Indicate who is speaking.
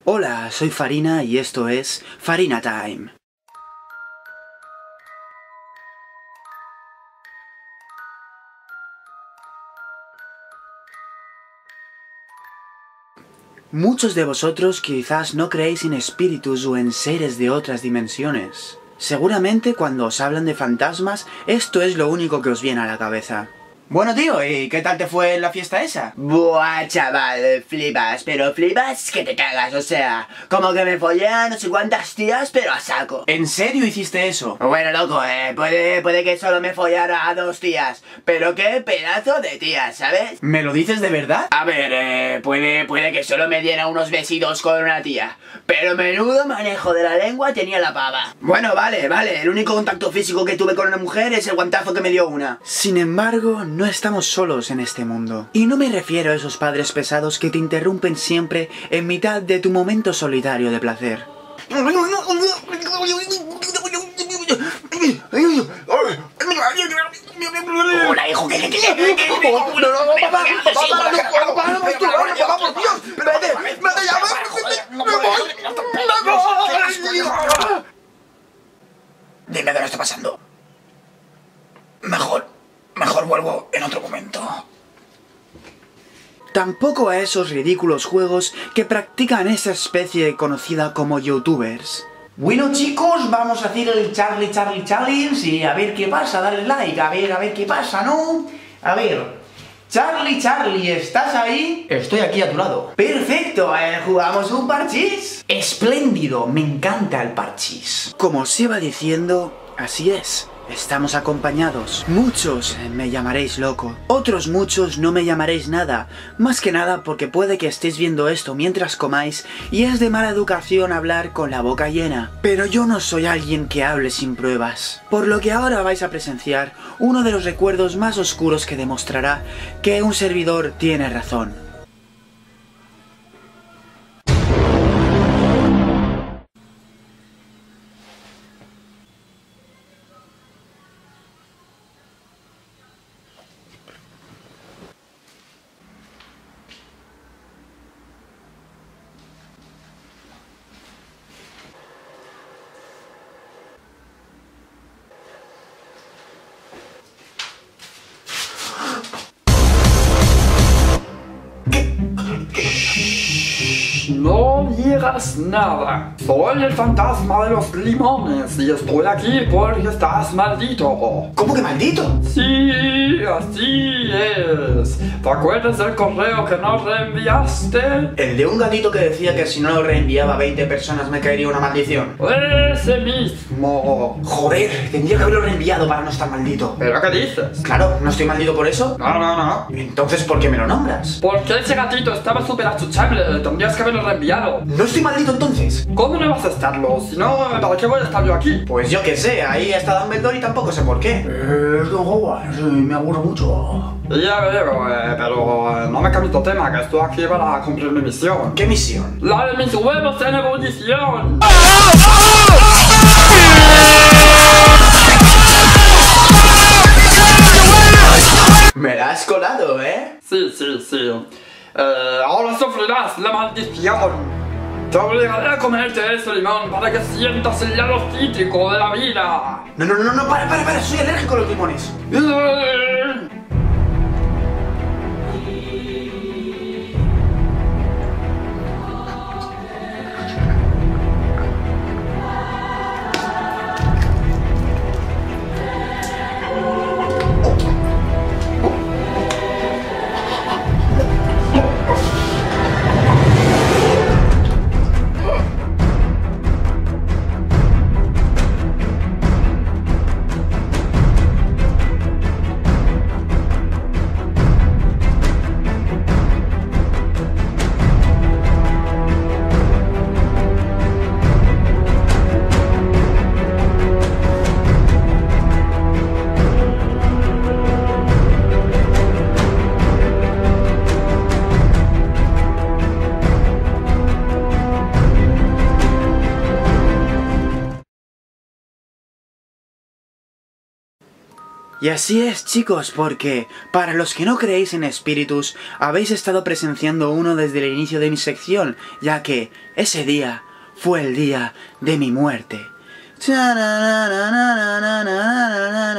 Speaker 1: Hola, soy Farina y esto es Farina Time. Muchos de vosotros quizás no creéis en espíritus o en seres de otras dimensiones. Seguramente cuando os hablan de fantasmas, esto es lo único que os viene a la cabeza. Bueno, tío, ¿y qué tal te fue en la fiesta esa?
Speaker 2: Buah, chaval, flipas, pero flipas que te cagas, o sea, como que me follé a no sé cuántas tías, pero a saco.
Speaker 1: ¿En serio hiciste eso?
Speaker 2: Bueno, loco, puede que solo me follara a 2 tías, pero qué pedazo de tías, ¿sabes?
Speaker 1: ¿Me lo dices de verdad?
Speaker 2: A ver, puede que solo me diera unos besitos con una tía, pero menudo manejo de la lengua tenía la pava. Bueno, vale, el único contacto físico que tuve con una mujer es el guantazo que me dio una.
Speaker 1: Sin embargo, no estamos solos en este mundo. Y no me refiero a esos padres pesados que te interrumpen siempre en mitad de tu momento solitario de placer.
Speaker 2: Hola, hijo, ¿qué? Dime qué no está pasando. Mejor vuelvo en otro momento.
Speaker 1: Tampoco a esos ridículos juegos que practican esa especie conocida como youtubers. Bueno, chicos, vamos a hacer el Charlie Challenge y a ver qué pasa, dale like, a ver qué pasa, ¿no? A ver, Charlie, ¿estás ahí? Estoy aquí a tu lado. Perfecto, ¿jugamos un parchís? Espléndido, me encanta el parchís. Como os iba diciendo, así es. Estamos acompañados. Muchos me llamaréis loco. Otros muchos no me llamaréis nada. Más que nada porque puede que estéis viendo esto mientras comáis y es de mala educación hablar con la boca llena. Pero yo no soy alguien que hable sin pruebas. Por lo que ahora vais a presenciar uno de los recuerdos más oscuros que demostrará que un servidor tiene razón.
Speaker 3: No digas nada. Soy el fantasma de los limones y estoy aquí porque estás maldito.
Speaker 1: ¿Cómo que maldito?
Speaker 3: Sí, así es. ¿Te acuerdas del correo que no reenviaste?
Speaker 1: El de un gatito que decía que si no lo reenviaba a 20 personas me caería una maldición.
Speaker 3: Ese mismo.
Speaker 1: Joder, tendría que haberlo reenviado para no estar maldito.
Speaker 3: ¿Pero qué dices?
Speaker 1: Claro, ¿no estoy maldito por eso?
Speaker 3: No.
Speaker 1: Entonces, ¿por qué me lo nombras?
Speaker 3: Porque ese gatito estaba súper achuchable. Tendrías que haberlo reenviado.
Speaker 1: ¿No estoy maldito entonces?
Speaker 3: ¿Cómo no vas a estarlo? Si no, ¿para qué voy a estar yo aquí?
Speaker 1: Pues yo qué sé, ahí está Dumbledore y tampoco sé por qué. Don Howard, me aburro mucho.
Speaker 3: Ya veo, pero no me cambies de tema, que estoy aquí para cumplir mi misión.
Speaker 1: ¿Qué misión?
Speaker 3: ¡La de mis huevos en ebullición!
Speaker 1: Me la has colado, ¿eh?
Speaker 3: Sí. Ahora sufrirás la maldición. Te obligaré a comerte ese limón para que sientas el lado cítrico de la vida.
Speaker 1: No, para, soy alérgico a los limones. Y así es, chicos, porque para los que no creéis en espíritus, habéis estado presenciando uno desde el inicio de mi sección, ya que ese día fue el día de mi muerte.